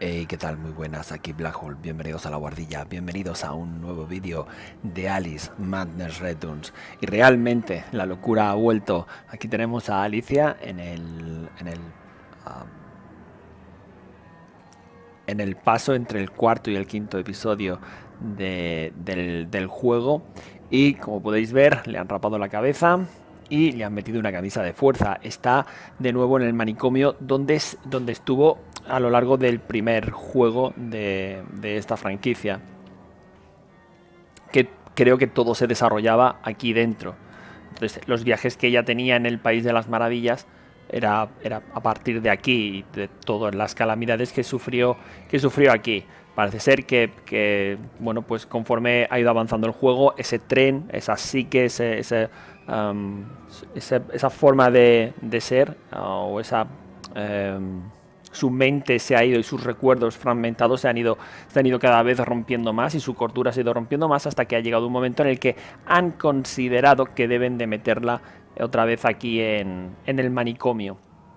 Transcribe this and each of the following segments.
Hey, ¿qué tal? Muy buenas, aquí Blackhole, bienvenidos a la guardilla, bienvenidos a un nuevo vídeo de Alice Madness Returns. Y realmente la locura ha vuelto. Aquí tenemos a Alicia en el paso entre el cuarto y el quinto episodio del juego. Y como podéis ver, le han rapado la cabeza y le han metido una camisa de fuerza. Está de nuevo en el manicomio donde estuvo a lo largo del primer juego de esta franquicia, que creo que todo se desarrollaba aquí dentro. Entonces los viajes que ella tenía en el País de las Maravillas era a partir de aquí, de todas las calamidades que sufrió aquí. Parece ser bueno, pues conforme ha ido avanzando el juego, ese tren, esa psique, esa forma de ser, o esa su mente se ha ido y sus recuerdos fragmentados se han ido cada vez rompiendo más, y su cordura se ha ido rompiendo más, hasta que ha llegado un momento en el que han considerado que deben de meterla otra vez aquí en el manicomio.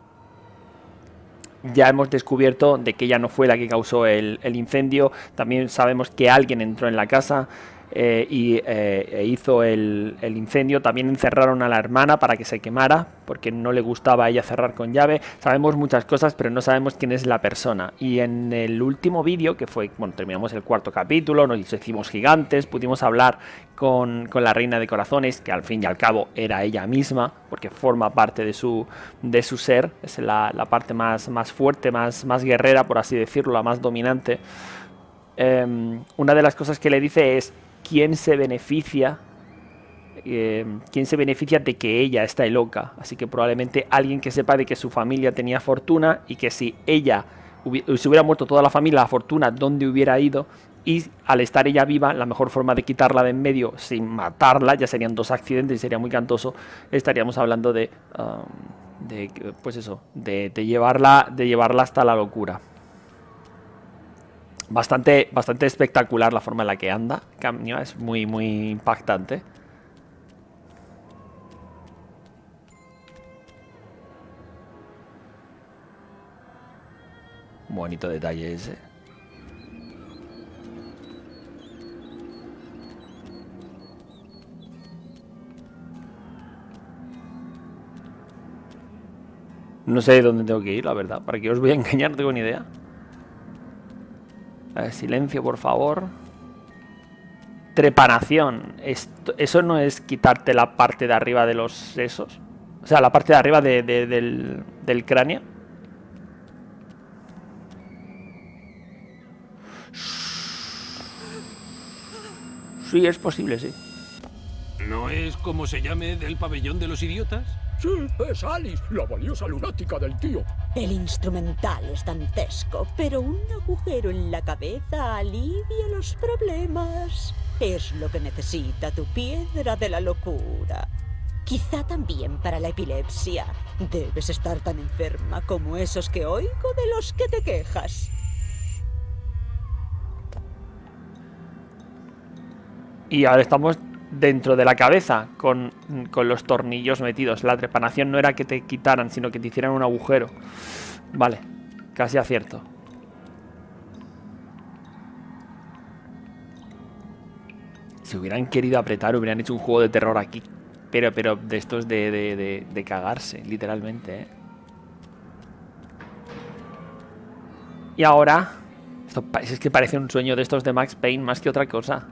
Ya hemos descubierto de que ella no fue la que causó el incendio. También sabemos que alguien entró en la casa e hizo el incendio. También encerraron a la hermana para que se quemara, porque no le gustaba a ella cerrar con llave. Sabemos muchas cosas, pero no sabemos quién es la persona. Y en el último vídeo, que fue, bueno, terminamos el cuarto capítulo, nos hicimos gigantes, pudimos hablar con la reina de corazones, que al fin y al cabo era ella misma, porque forma parte de su ser. Es la parte más fuerte, más guerrera, por así decirlo, la más dominante. Una de las cosas que le dice es: ¿quién se beneficia de que ella está loca? Así que probablemente alguien que sepa de que su familia tenía fortuna, y que si ella se hubiera muerto toda la familia, la fortuna dónde hubiera ido. Y al estar ella viva, la mejor forma de quitarla de en medio sin matarla, ya serían dos accidentes y sería muy cantoso. Estaríamos hablando pues eso, de llevarla hasta la locura. Bastante espectacular la forma en la que anda. Es muy impactante. Bonito detalle ese. No sé dónde tengo que ir, la verdad. ¿Para qué os voy a engañar? No tengo ni idea. A ver, silencio, por favor. Trepanación. ¿Eso no es quitarte la parte de arriba de los sesos? O sea, la parte de arriba del cráneo. Sí, es posible, sí. ¿No es como se llame del pabellón de los idiotas? Sí, es Alice, la valiosa lunática del tío. El instrumental es dantesco, pero un agujero en la cabeza alivia los problemas. Es lo que necesita tu piedra de la locura. Quizá también para la epilepsia. Debes estar tan enferma como esos que oigo de los que te quejas. Y ahora estamos dentro de la cabeza, con los tornillos metidos. La trepanación no era que te quitaran, sino que te hicieran un agujero. Vale, casi acierto. Si hubieran querido apretar, hubieran hecho un juego de terror aquí. Pero de estos de cagarse, literalmente, ¿eh? Y ahora... Esto es que parece un sueño de estos de Max Payne más que otra cosa.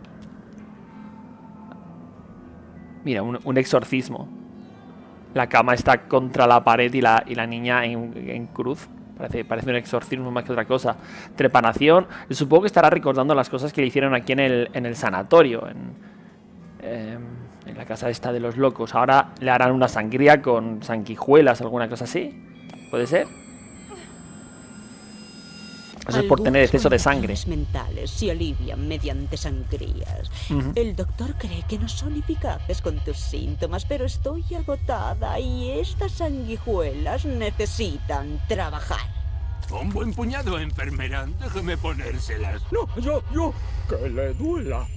Mira, un exorcismo. La cama está contra la pared y la niña en cruz. Parece un exorcismo más que otra cosa. Trepanación. Supongo que estará recordando las cosas que le hicieron aquí en el sanatorio. En la casa esta de los locos. Ahora le harán una sangría con sanguijuelas, alguna cosa así. ¿Puede ser? Eso es por tener exceso de sangre. Mentales se alivian mediante sangrías. El doctor cree que no son eficaces con tus síntomas, pero estoy agotada y estas sanguijuelas necesitan trabajar. Un buen puñado, enfermera. Déjeme ponérselas. No, yo, que le duela.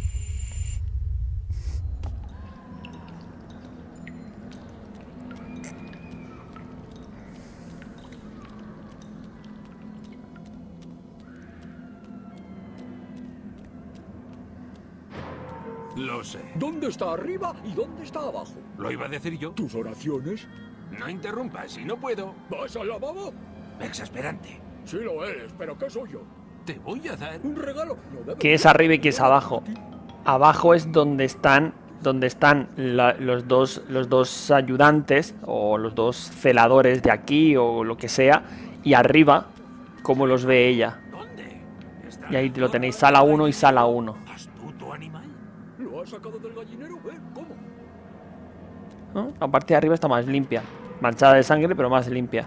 Lo sé. ¿Dónde está arriba y dónde está abajo? ¿Lo iba a decir yo? ¿Tus oraciones? No interrumpas, si no puedo. ¿Vas al lavabo? Exasperante. Sí lo eres, pero ¿qué soy yo? Te voy a dar... ¿Un regalo? No debe ¿Qué es ser. arriba y qué es abajo? Abajo es donde están los dos ayudantes o los dos celadores de aquí o lo que sea. Y arriba, como los ve ella. ¿Dónde? Y ahí lo tenéis, sala 1 y sala 1. ¿Astuto animal? ¿Lo has sacado del gallinero? ¿Cómo? ¿No? La parte de arriba está más limpia. Manchada de sangre, pero más limpia.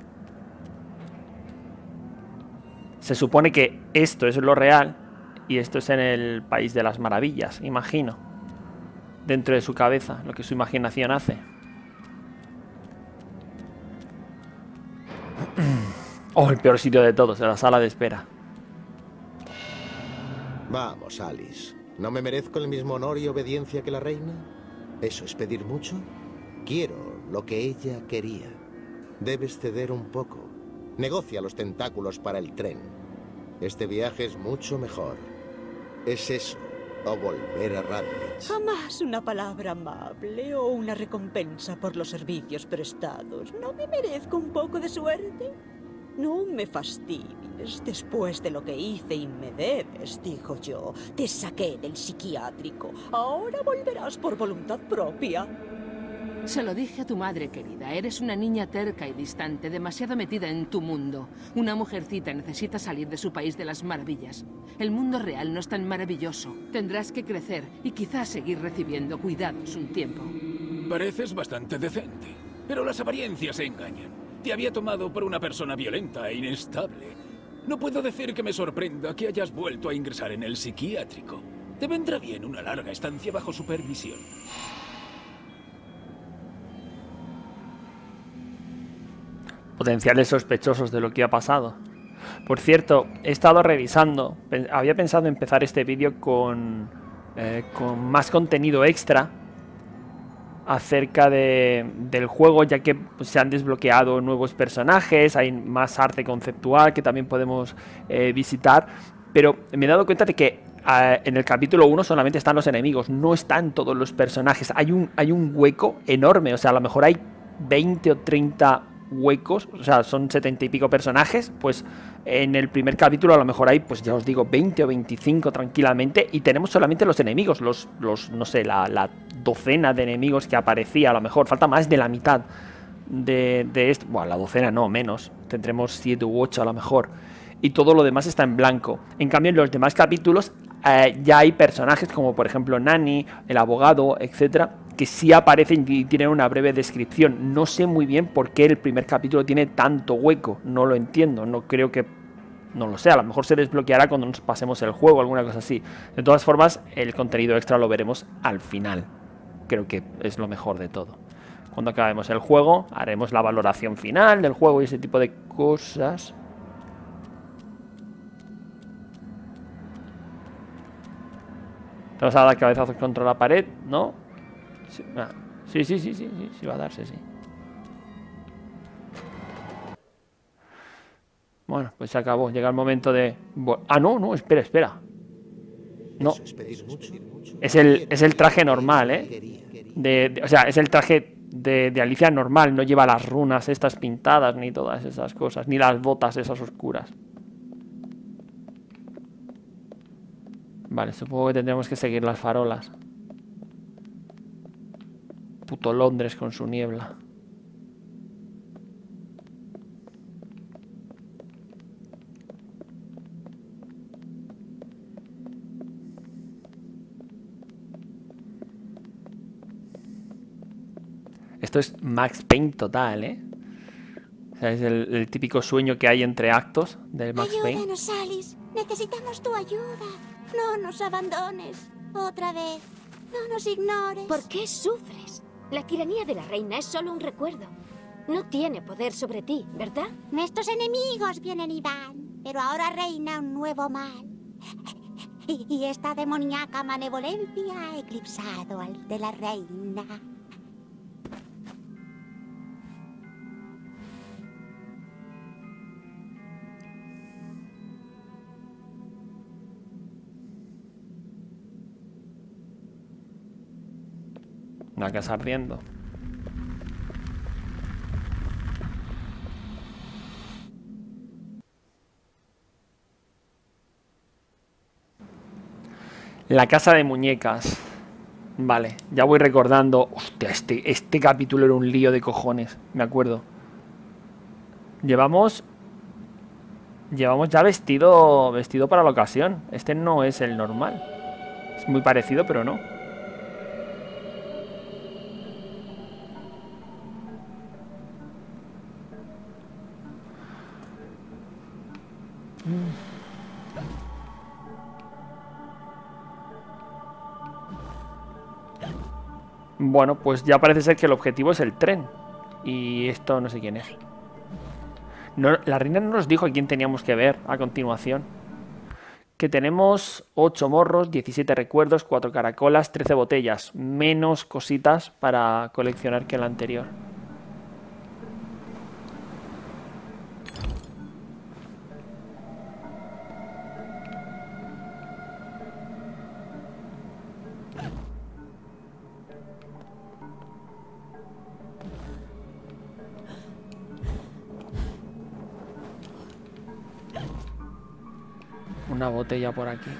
Se supone que esto es lo real y esto es en el País de las Maravillas, imagino. Dentro de su cabeza, lo que su imaginación hace. Oh, el peor sitio de todos, la sala de espera. Vamos, Alice. ¿No me merezco el mismo honor y obediencia que la reina? ¿Eso es pedir mucho? Quiero lo que ella quería. Debes ceder un poco. Negocia los tentáculos para el tren. Este viaje es mucho mejor. Es eso, o volver a Radwich. Jamás una palabra amable o una recompensa por los servicios prestados. ¿No me merezco un poco de suerte? No me fastidies. Después de lo que hice y me debes, dijo yo, te saqué del psiquiátrico. Ahora volverás por voluntad propia. Se lo dije a tu madre, querida. Eres una niña terca y distante, demasiado metida en tu mundo. Una mujercita necesita salir de su país de las maravillas. El mundo real no es tan maravilloso. Tendrás que crecer y quizás seguir recibiendo cuidados un tiempo. Pareces bastante decente, pero las apariencias engañan. Te había tomado por una persona violenta e inestable. No puedo decir que me sorprenda que hayas vuelto a ingresar en el psiquiátrico. Te vendrá bien una larga estancia bajo supervisión. Potenciales sospechosos de lo que ha pasado. Por cierto, he estado revisando. Había pensado empezar este vídeo con más contenido extra acerca del juego, ya que pues, se han desbloqueado nuevos personajes, hay más arte conceptual que también podemos visitar, pero me he dado cuenta de que en el capítulo 1 solamente están los enemigos, no están todos los personajes, hay un hueco enorme, o sea, a lo mejor hay 20 o 30 huecos, o sea, son 70 y pico personajes, pues en el primer capítulo a lo mejor hay, pues ya os digo, 20 o 25 tranquilamente, y tenemos solamente los enemigos, los no sé, la docena de enemigos que aparecía, a lo mejor falta más de la mitad de esto, bueno, la docena no, menos, tendremos 7 u 8 a lo mejor, y todo lo demás está en blanco. En cambio en los demás capítulos ya hay personajes como por ejemplo Nani, el abogado, etcétera, que sí aparecen y tienen una breve descripción. No sé muy bien por qué el primer capítulo tiene tanto hueco, no lo entiendo, no creo que... No lo sé, a lo mejor se desbloqueará cuando nos pasemos el juego, alguna cosa así. De todas formas, el contenido extra lo veremos al final. Creo que es lo mejor de todo. Cuando acabemos el juego, haremos la valoración final del juego y ese tipo de cosas. ¿Te vas a dar cabezazos contra la pared? ¿No? Sí, sí, va a darse, sí. Bueno, pues se acabó. Llega el momento de... Ah, no, espera. No. Es el traje normal, ¿eh? O sea, es el traje de Alicia normal. No lleva las runas estas pintadas, ni todas esas cosas. Ni las botas esas oscuras. Vale, supongo que tendremos que seguir las farolas. Puto Londres con su niebla. Esto es Max Payne total, ¿eh? O sea, es el típico sueño que hay entre actos de Max Payne. Ayúdanos, Alice. Necesitamos tu ayuda. No nos abandones. Otra vez. No nos ignores. ¿Por qué sufres? La tiranía de la reina es solo un recuerdo. No tiene poder sobre ti, ¿verdad? Nuestros enemigos vienen y van, pero ahora reina un nuevo mal. Y esta demoníaca malevolencia ha eclipsado al de la reina. Una casa ardiendo. La casa de muñecas. Vale, ya voy recordando. Hostia, este capítulo era un lío de cojones. Me acuerdo. Llevamos ya vestido para la ocasión. Este no es el normal. Es muy parecido, pero no. Bueno, pues ya parece ser que el objetivo es el tren. Y esto no sé quién es. No, la reina no nos dijo a quién teníamos que ver a continuación. Que tenemos 8 morros, 17 recuerdos, 4 caracolas, 13 botellas. Menos cositas para coleccionar que la anterior. Una botella por aquí.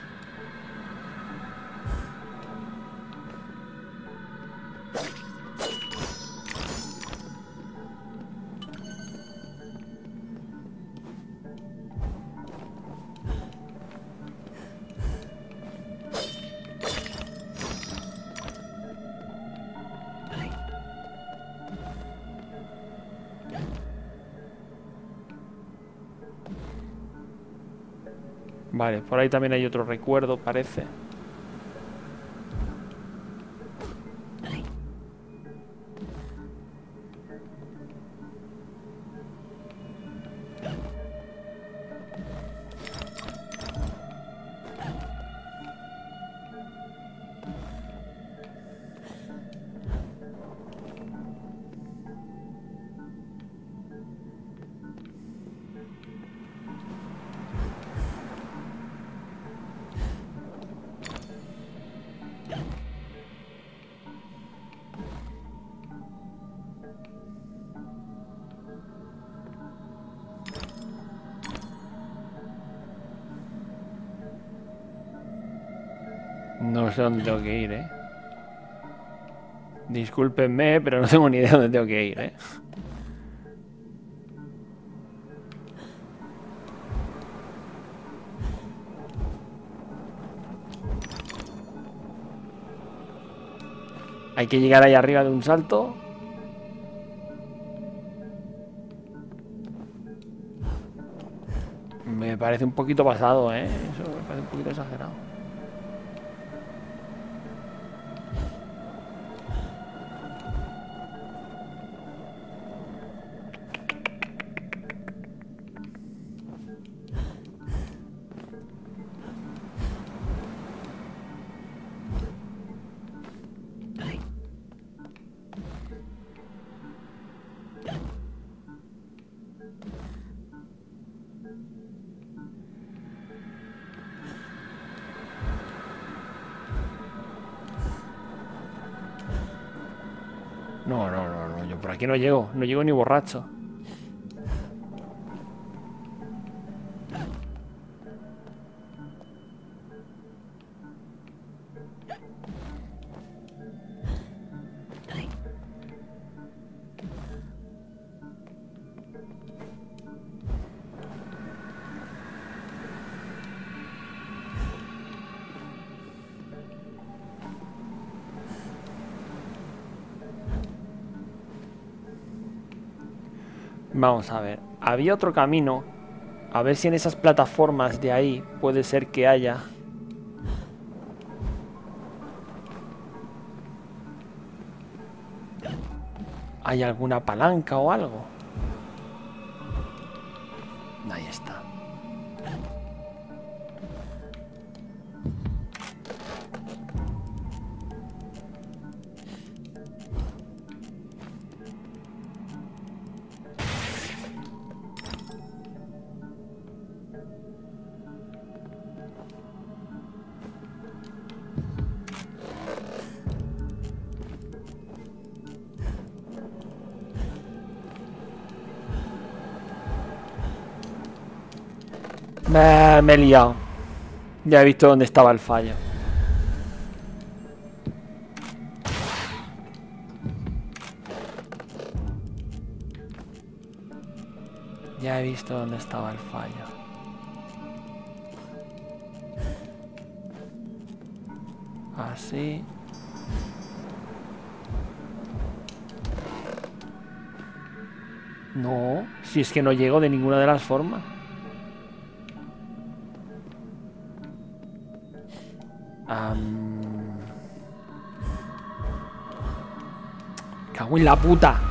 Vale, por ahí también hay otro recuerdo, parece. No sé dónde tengo que ir, ¿eh? Discúlpenme, pero no tengo ni idea de dónde tengo que ir, ¿eh? Hay que llegar ahí arriba de un salto. Me parece un poquito pasado, ¿eh? Eso me parece un poquito exagerado. No, yo por aquí no llego ni borracho. Vamos a ver. Había otro camino. A ver si en esas plataformas de ahí puede ser que haya... ¿Hay alguna palanca o algo? Ahí está. Me he liado. Ya he visto dónde estaba el fallo. Ya he visto dónde estaba el fallo. Así. No, si es que no llego de ninguna de las formas. Cago en la puta.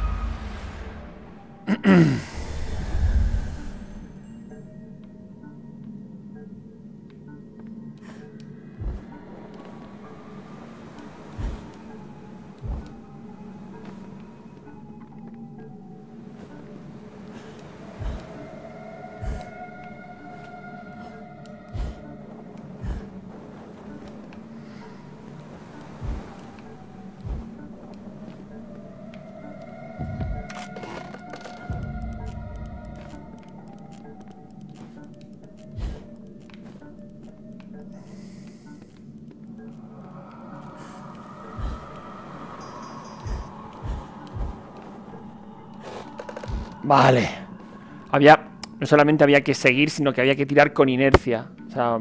Vale. No solamente había que seguir, sino que había que tirar con inercia. O sea...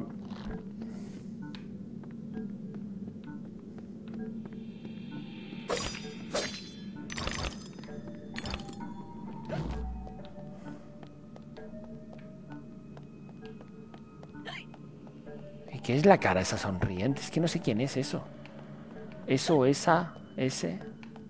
¿Y qué es la cara esa sonriente? Es que no sé quién es eso. Eso, esa, ese...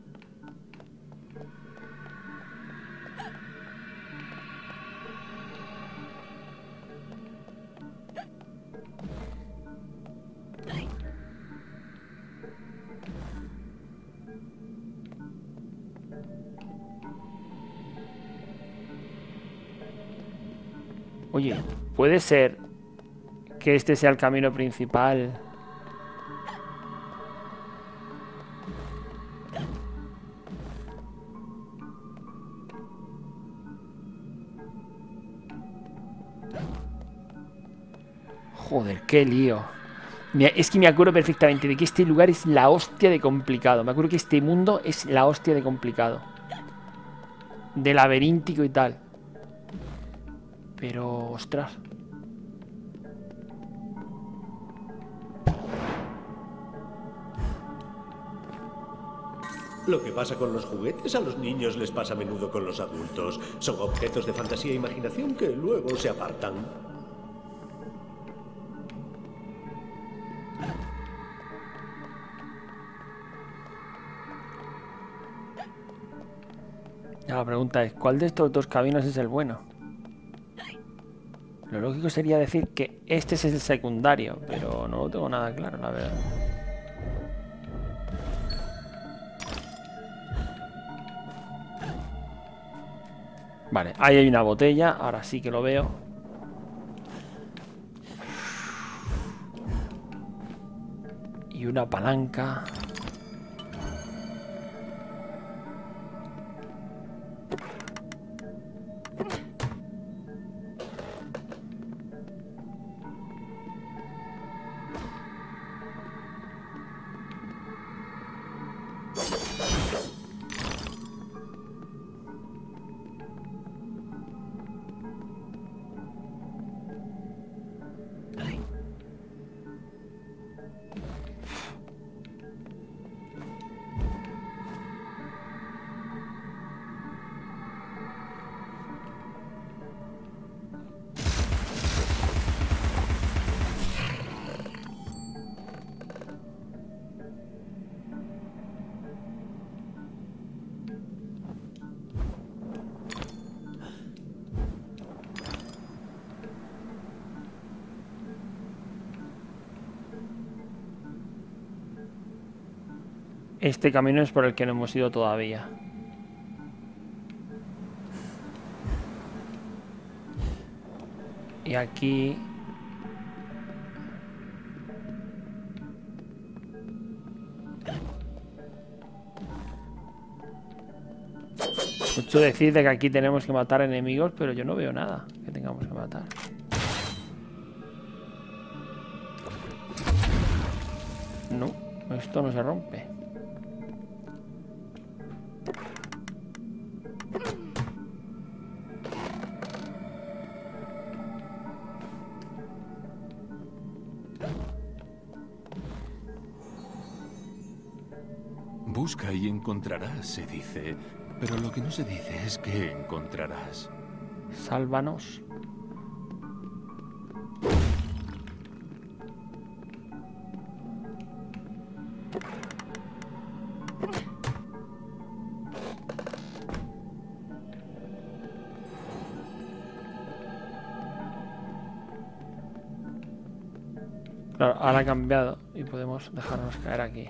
Oye, ¿puede ser que este sea el camino principal? Joder, qué lío. Es que me acuerdo perfectamente de que este lugar es la hostia de complicado. Me acuerdo que este mundo es la hostia de complicado. De laberíntico y tal. Pero, ostras. Lo que pasa con los juguetes a los niños les pasa a menudo con los adultos. Son objetos de fantasía e imaginación que luego se apartan. La pregunta es, ¿cuál de estos dos caminos es el bueno? Lo lógico sería decir que este es el secundario, pero no lo tengo nada claro, la verdad. Vale, ahí hay una botella, ahora sí que lo veo. Y una palanca. Este camino es por el que no hemos ido todavía. Y aquí... Escucho decir de que aquí tenemos que matar enemigos, pero yo no veo nada que tengamos que matar. No, esto no se rompe. Busca y encontrarás, se dice. Pero lo que no se dice es que encontrarás. Sálvanos. Claro, ahora ha cambiado y podemos dejarnos caer aquí.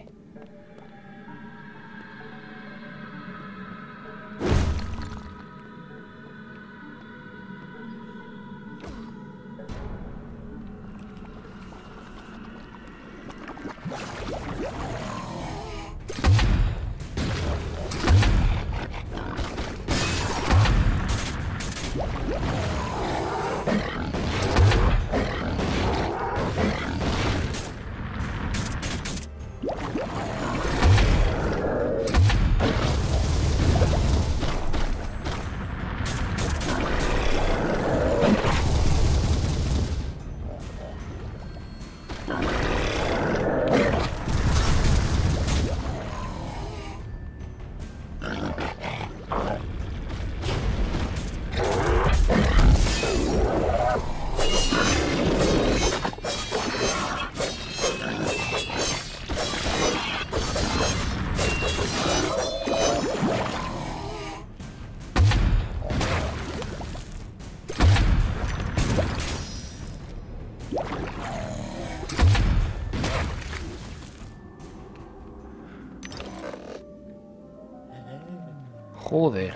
Joder.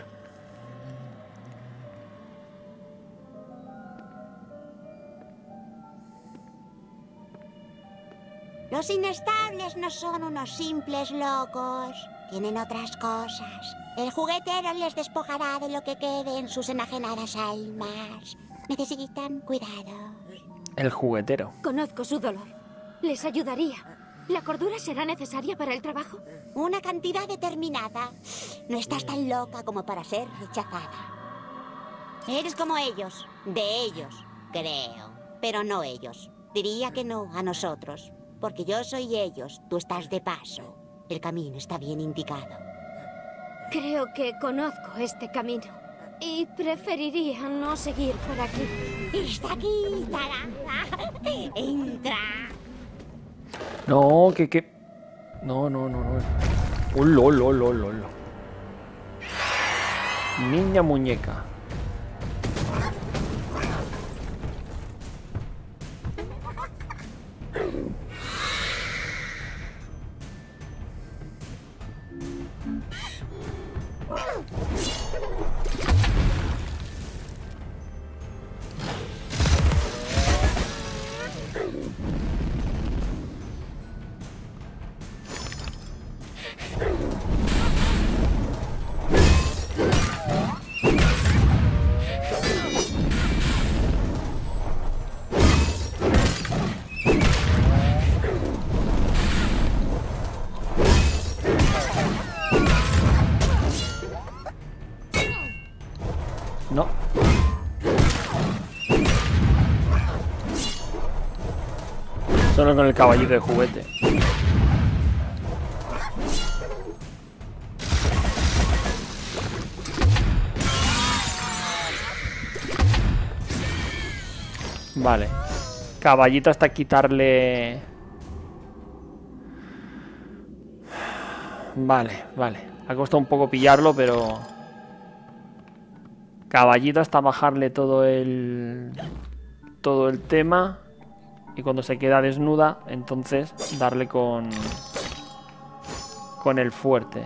Los inestables no son unos simples locos. Tienen otras cosas. El juguetero les despojará de lo que quede en sus enajenadas almas. Necesitan cuidado. El juguetero. Conozco su dolor. Les ayudaría. ¿La cordura será necesaria para el trabajo? Una cantidad determinada. No estás tan loca como para ser rechazada. Eres como ellos. De ellos, creo. Pero no ellos. Diría que no a nosotros. Porque yo soy ellos. Tú estás de paso. El camino está bien indicado. Creo que conozco este camino. Y preferiría no seguir por aquí. Está aquí, Taranga. Entra. No, que... No. Lolo. Niña muñeca. No. Solo con el caballito de juguete. Vale. Caballito hasta quitarle... Vale. Ha costado un poco pillarlo, pero... Caballito hasta bajarle todo el tema. Y cuando se queda desnuda, entonces darle con el fuerte.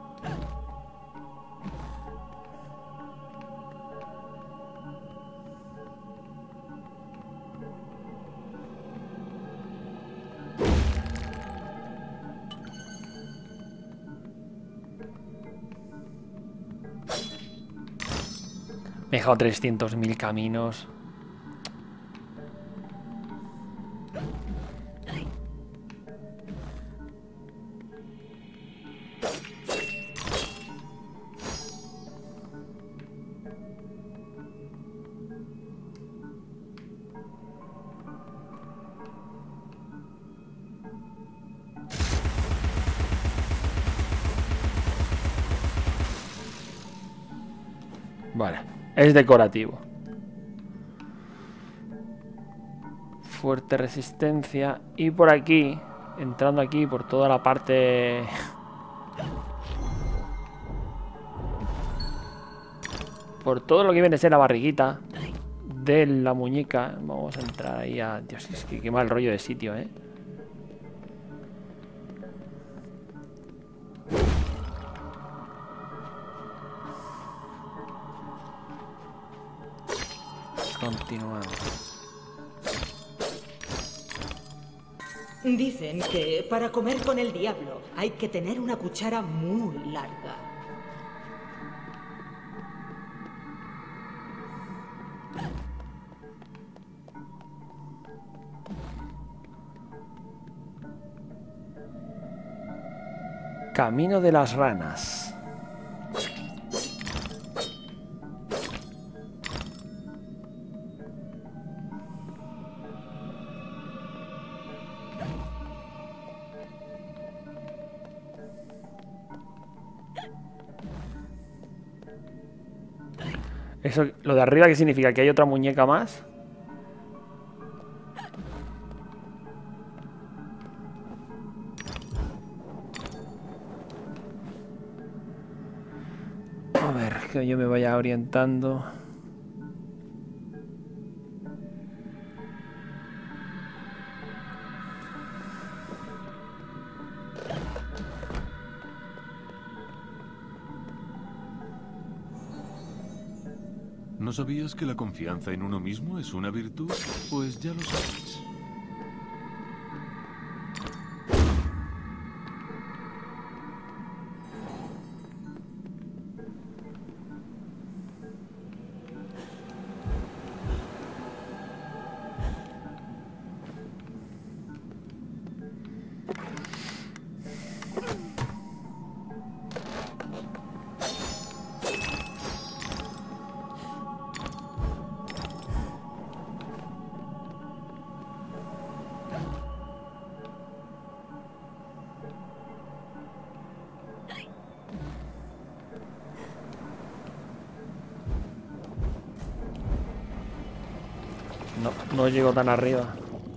Me he dejado 300.000 caminos. Vale, es decorativo. Fuerte resistencia. Y por aquí, entrando aquí por toda la parte... por todo lo que viene a ser la barriguita de la muñeca. Vamos a entrar ahí a... Dios, es que qué mal rollo de sitio, ¿eh? Continuamos. Dicen que para comer con el diablo hay que tener una cuchara muy larga. Camino de las ranas. Eso, lo de arriba, ¿qué significa? ¿Que hay otra muñeca más? A ver, que yo me vaya orientando. ¿No sabías que la confianza en uno mismo es una virtud? Pues ya lo sabes. No llego tan arriba.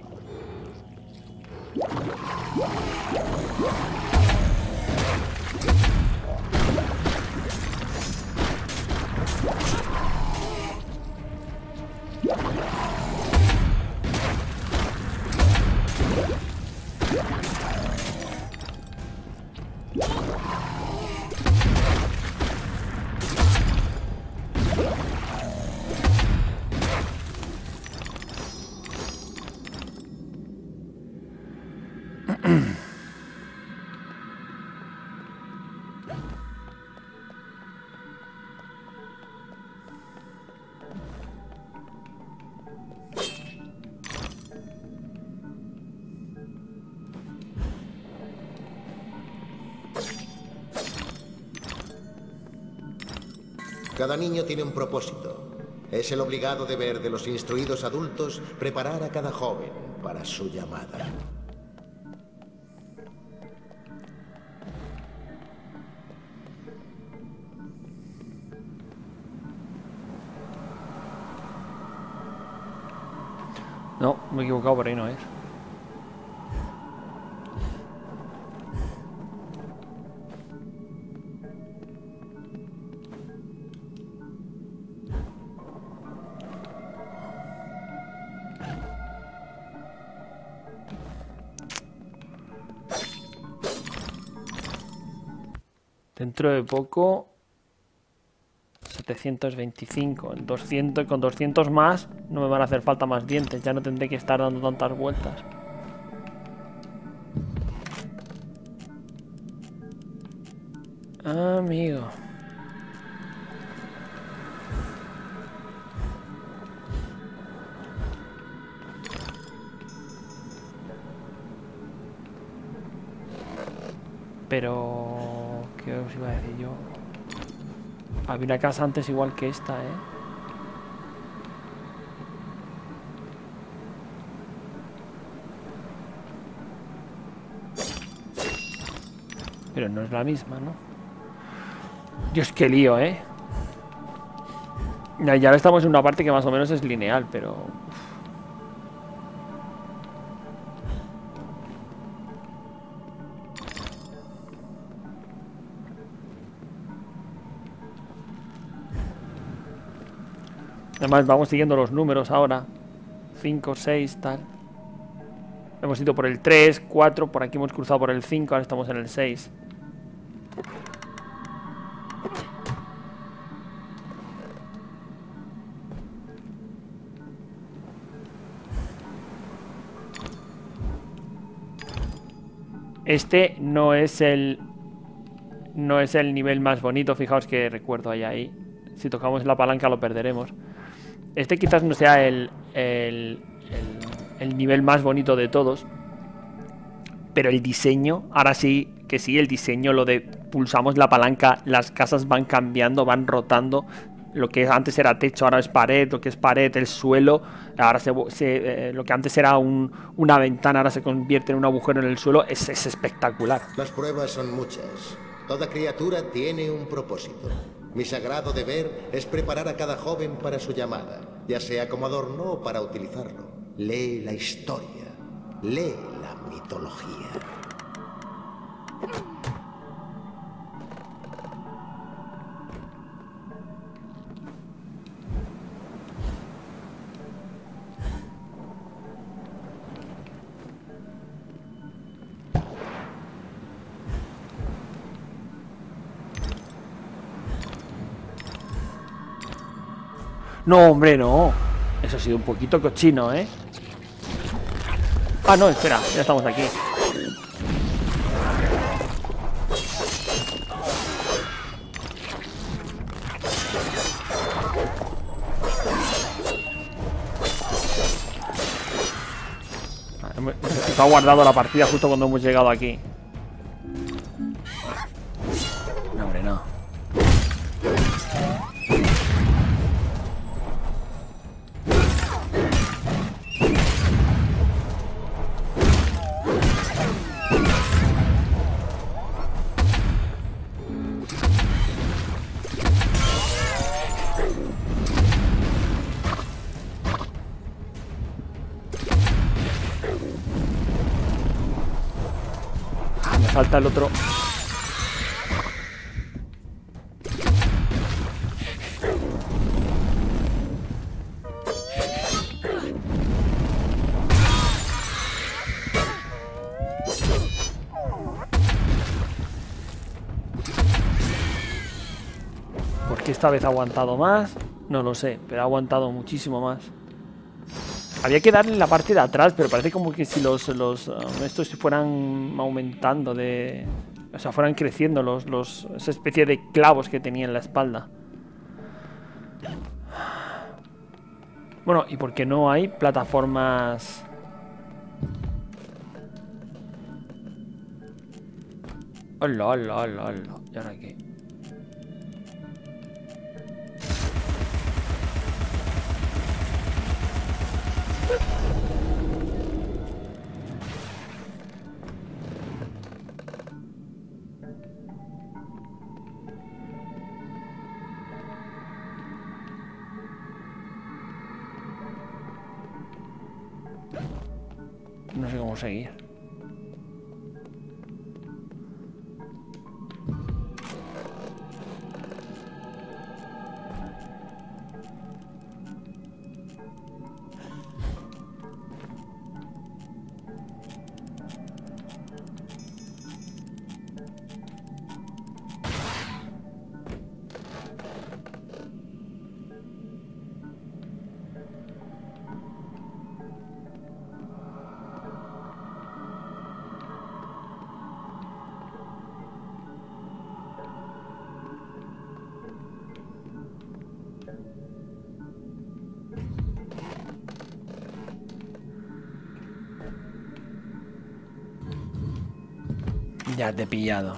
Cada niño tiene un propósito. Es el obligado deber de los instruidos adultos preparar a cada joven para su llamada. No, me he equivocado, por ahí no es. Dentro de poco 725, 200, con 200 más no me van a hacer falta más dientes, ya no tendré que estar dando tantas vueltas. Amigo. Pero... ¿qué os iba a decir yo? Había una casa antes igual que esta, ¿eh? Pero no es la misma, ¿no? Dios, qué lío, ¿eh? Ya ahora estamos en una parte que más o menos es lineal, pero... Además vamos siguiendo los números ahora. 5, 6, tal. Hemos ido por el 3, 4, por aquí hemos cruzado por el 5, ahora estamos en el 6. Este no es el nivel más bonito, fijaos que recuerdo ahí. Si tocamos la palanca lo perderemos. Este quizás no sea el nivel más bonito de todos, pero el diseño, ahora sí que sí, el diseño, lo de pulsamos la palanca, las casas van cambiando, van rotando. Lo que antes era techo, ahora es pared, lo que es pared, el suelo, ahora lo que antes era una ventana, ahora se convierte en un agujero en el suelo, es espectacular. Las pruebas son muchas. Toda criatura tiene un propósito. Mi sagrado deber es preparar a cada joven para su llamada, ya sea como adorno o para utilizarlo. Lee la historia, lee la mitología. No, hombre, no. Eso ha sido un poquito cochino, ¿eh? Ah, no, espera, ya estamos aquí. Se ha guardado la partida justo cuando hemos llegado aquí. No, hombre, no. Falta el otro. ¿Por qué esta vez ha aguantado más? No lo sé, pero ha aguantado muchísimo más. Había que darle en la parte de atrás, pero parece como que si estos fueran aumentando de... O sea, fueran creciendo esa especie de clavos que tenía en la espalda. Bueno, ¿y por qué no hay plataformas? Hola, hola, hola, hola. ¿Y ahora qué? No sé cómo seguir. Ya te he pillado.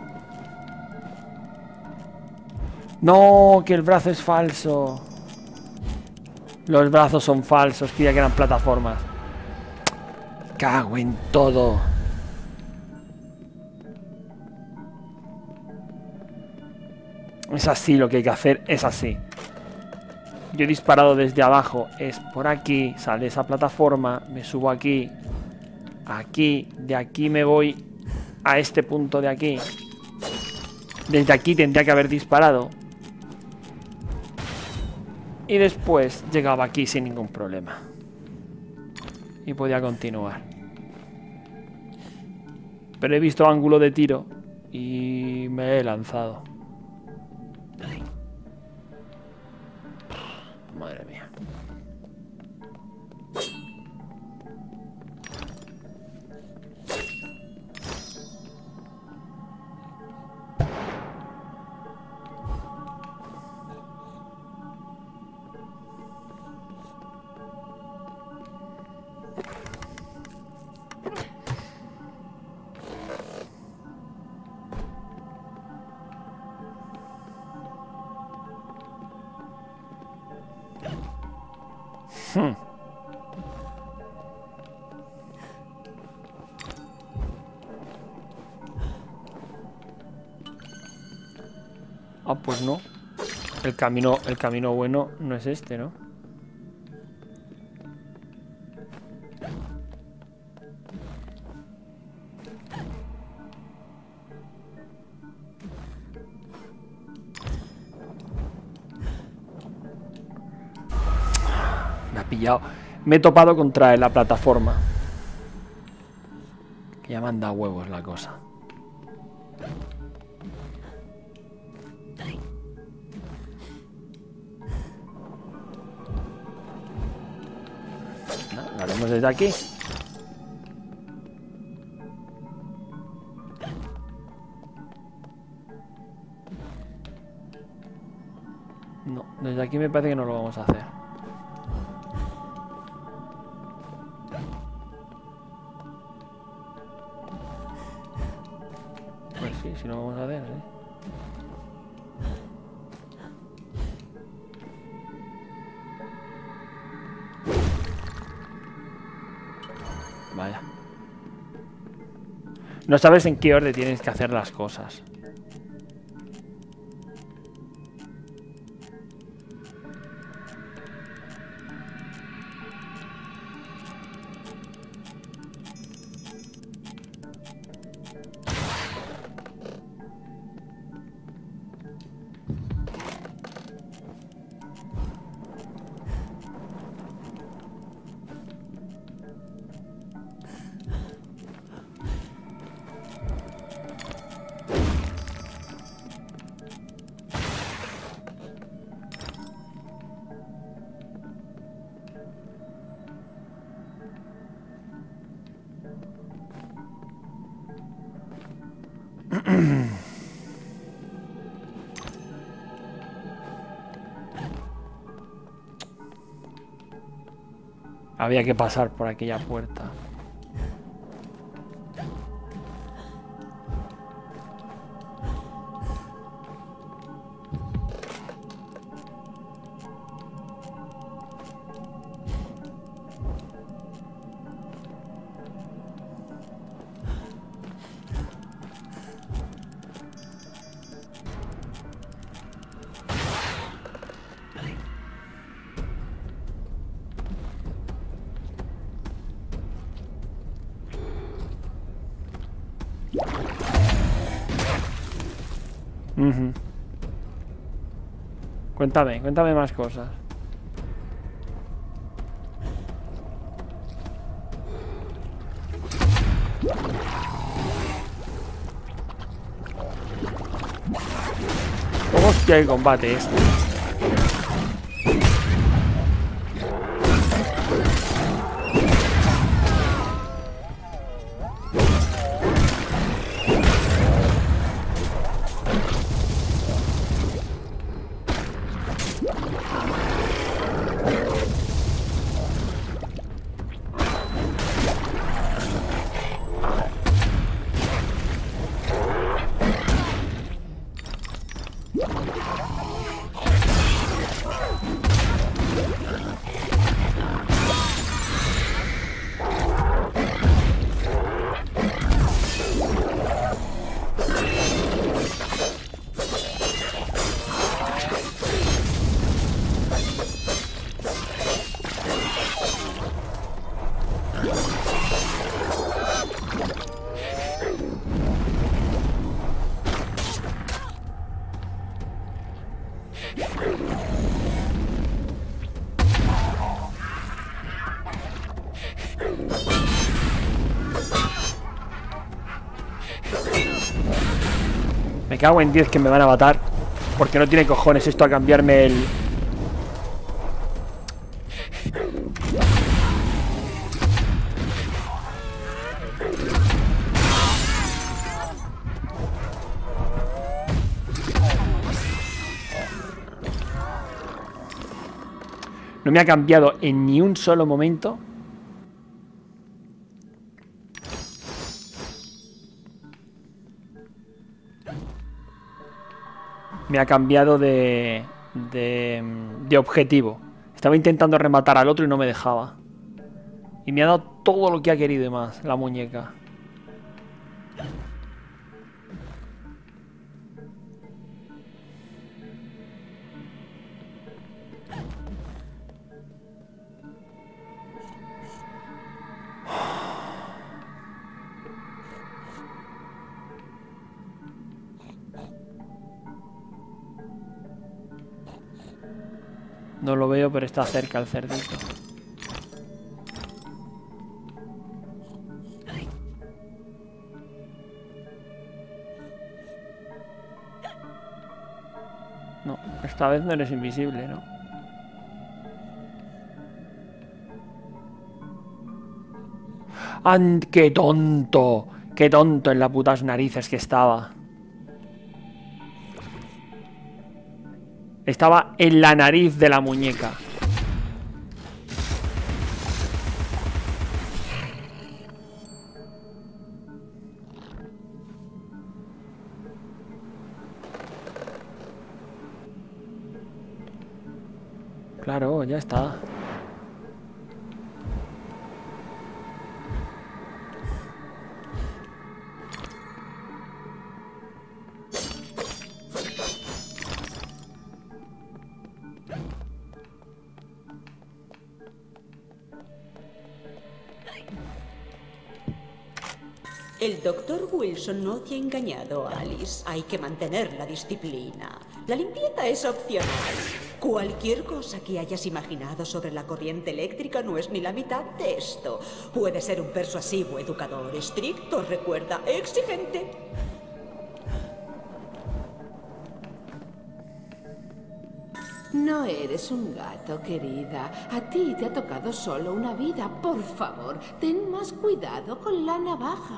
No, que el brazo es falso. Los brazos son falsos, creía que eran plataformas. Cago en todo. Es así lo que hay que hacer, es así. Yo he disparado desde abajo, es por aquí, sale esa plataforma, me subo aquí, aquí, de aquí me voy a este punto de aquí. Desde aquí tendría que haber disparado. Y después llegaba aquí sin ningún problema. Y podía continuar. Pero he visto ángulo de tiro y me he lanzado. Madre mía. Ah, pues no. El camino bueno no es este, ¿no? Me ha pillado. Me he topado contra la plataforma. Que ya manda huevos la cosa. No, lo haremos desde aquí. No, desde aquí me parece que no lo vamos a hacer. Pues sí, si lo vamos a hacer, ¿eh? Vaya. No sabes en qué orden tienes que hacer las cosas. Había que pasar por aquella puerta. Cuéntame más cosas. Hostia, el combate este. Me cago en 10 que me van a matar. Porque no tiene cojones esto a cambiarme el... No me ha cambiado en ni un solo momento. Me ha cambiado de objetivo. Estaba intentando rematar al otro y no me dejaba. Y me ha dado todo lo que ha querido y más, la muñeca. No lo veo, pero está cerca el cerdito. No, esta vez no eres invisible, ¿no? ¡Ah, qué tonto! ¡Qué tonto en las putas narices que estaba! Estaba en la nariz de la muñeca. Claro, ya está. El Dr. Wilson no te ha engañado, Alice. Hay que mantener la disciplina. La limpieza es opcional. Cualquier cosa que hayas imaginado sobre la corriente eléctrica no es ni la mitad de esto. Puede ser un persuasivo educador estricto, recuerda, exigente. No eres un gato, querida. A ti te ha tocado solo una vida. Por favor, ten más cuidado con la navaja.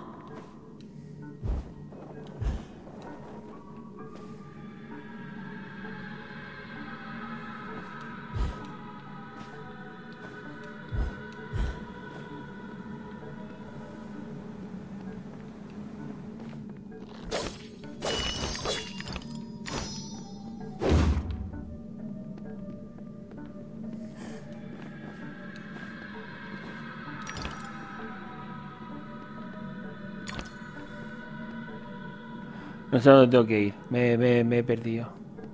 No sé dónde tengo que ir. Me he perdido.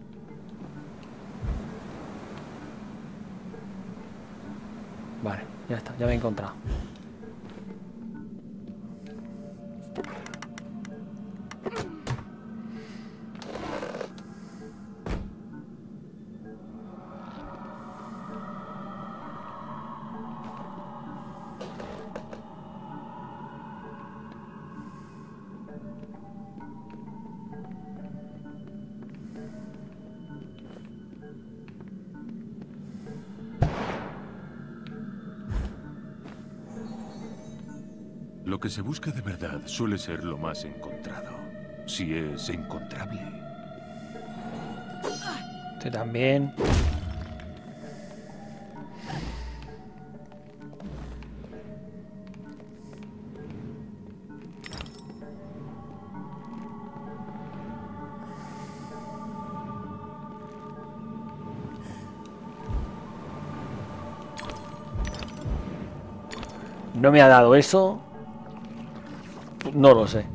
Vale, ya está, ya me he encontrado. Lo que se busca de verdad suele ser lo más encontrado, si es encontrable. Tú también. No me ha dado eso. No lo sé.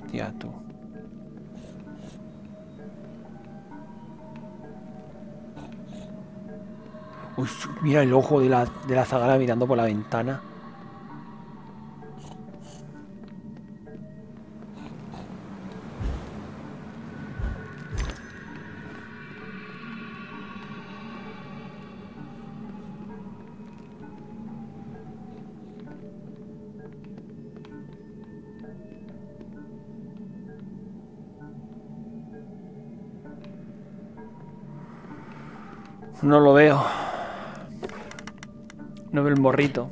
Hostia, tú. Uy, mira el ojo de la zagala mirando por la ventana. No lo veo. No veo el morrito.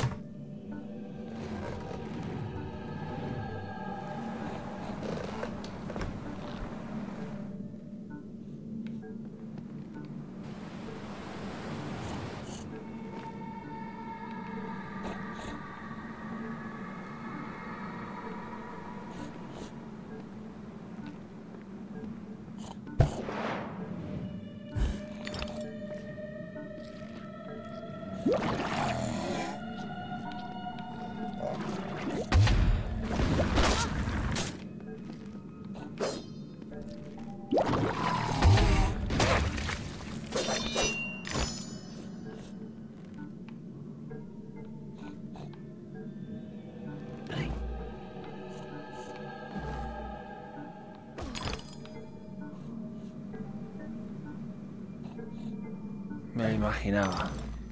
Me lo imaginaba.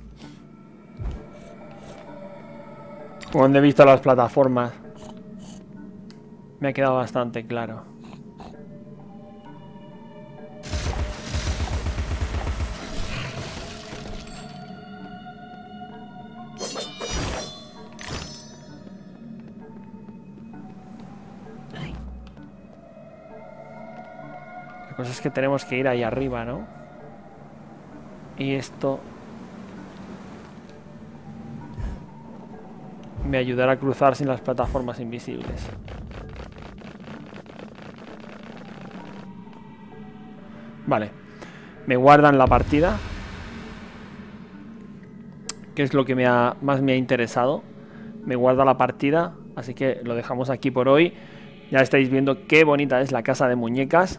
Cuando he visto las plataformas, me ha quedado bastante claro. La cosa es que tenemos que ir ahí arriba, ¿no? Y esto me ayudará a cruzar sin las plataformas invisibles. Vale. Me guardan la partida, que es lo que más me ha interesado. Me guarda la partida, así que lo dejamos aquí por hoy. Ya estáis viendo qué bonita es la casa de muñecas.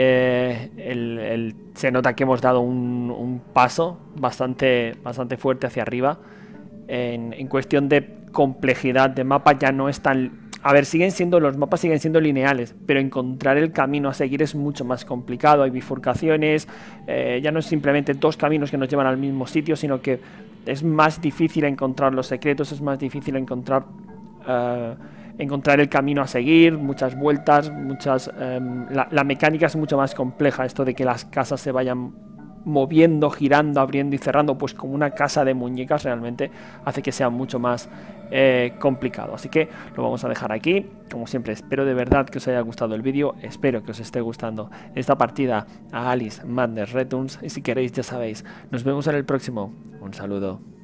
Se nota que hemos dado un paso bastante fuerte hacia arriba en cuestión de complejidad de mapa. Ya no es tan... A ver, los mapas siguen siendo lineales, pero encontrar el camino a seguir es mucho más complicado. Hay bifurcaciones, ya no es simplemente dos caminos que nos llevan al mismo sitio, sino que es más difícil encontrar los secretos, es más difícil encontrar el camino a seguir, muchas vueltas, la mecánica es mucho más compleja. Esto de que las casas se vayan moviendo, girando, abriendo y cerrando, pues como una casa de muñecas, realmente hace que sea mucho más complicado. Así que lo vamos a dejar aquí. Como siempre, espero de verdad que os haya gustado el vídeo, espero que os esté gustando esta partida a Alice Madness Returns, y si queréis, ya sabéis, nos vemos en el próximo. Un saludo.